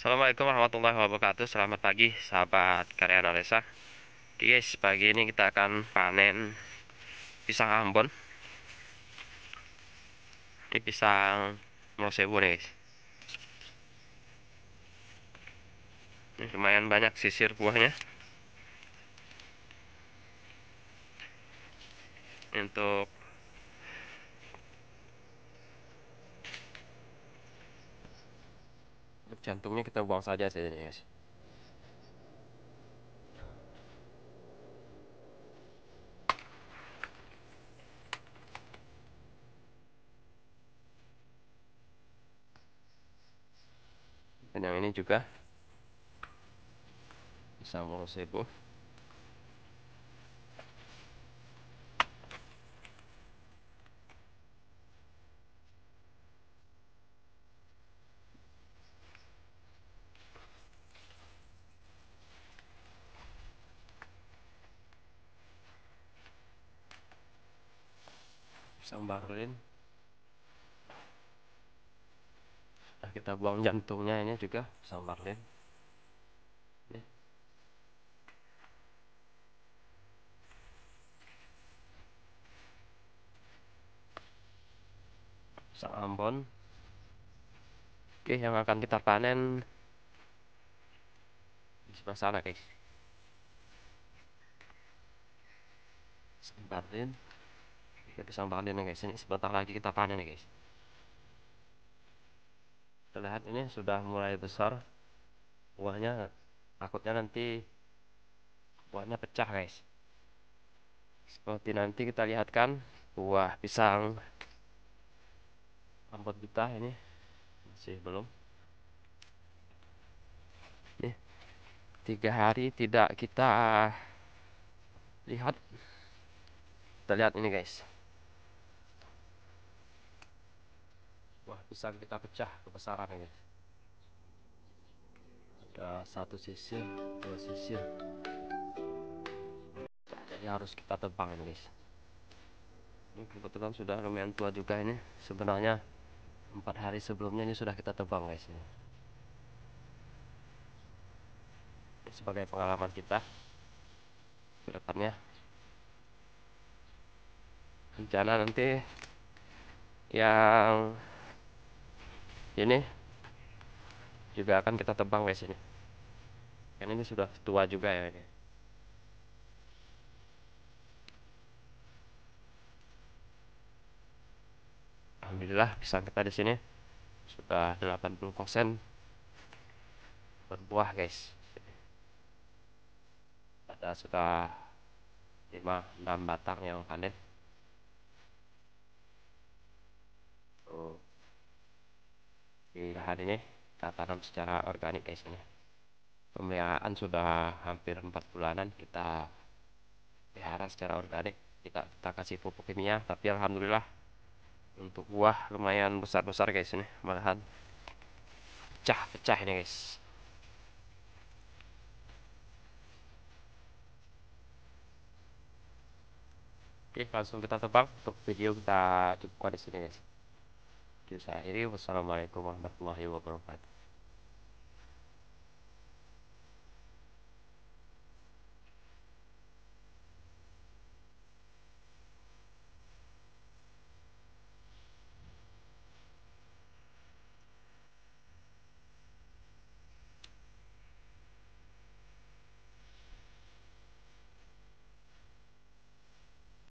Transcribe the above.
Assalamualaikum warahmatullahi wabarakatuh. Selamat pagi sahabat karya analisa. Oke guys, pagi ini kita akan panen pisang Ambon. Ini pisang Mosebu nih guys. Ini lumayan banyak sisir buahnya. Untuk jantungnya kita buang saja sih ini guys. Dan yang ini juga pisang Mosebu. Pisang Barlin. Nah, kita buang jantungnya ini juga pisang Barlin. Ini. Pisang Ambon. Oke, yang akan kita panen di sebelah sana guys. Pisang Barlin. Oke, pisang Barlin nih guys. Ini sebentar lagi kita panen nih guys. Terlihat ini sudah mulai besar buahnya, takutnya nanti buahnya pecah guys. Seperti nanti kita lihatkan buah pisang Ambon kita ini masih belum. Nih, 3 hari tidak kita lihat. Kita lihat ini guys, buah pisang kita pecah kebesaran guys. Ada 1 sisir, 2 sisir, jadi harus kita tebang ini guys. Ini kebetulan sudah lumayan tua juga ini. Sebenarnya 4 hari sebelumnya ini sudah kita tebang guys. Ini sebagai pengalaman kita ke depannya. Rencana nanti yang ini juga akan kita tebang guys ini. Kan ini sudah tua juga ya ini. Alhamdulillah pisang kita di sini sudah 80% berbuah guys. Ada sudah 5-6 batang yang panen. Tuh, di lahan ini kita tanam secara organik guys ini. Pemeliharaan sudah hampir 4 bulanan kita pelihara secara organik. Kita kasih pupuk kimia, tapi alhamdulillah untuk buah lumayan besar-besar guys ini, malahan pecah-pecah ini guys. Oke, langsung kita tebang. Untuk video kita cukupkan di sini guys. Oke, saya akhiri. Wassalamualaikum warahmatullahi wabarakatuh.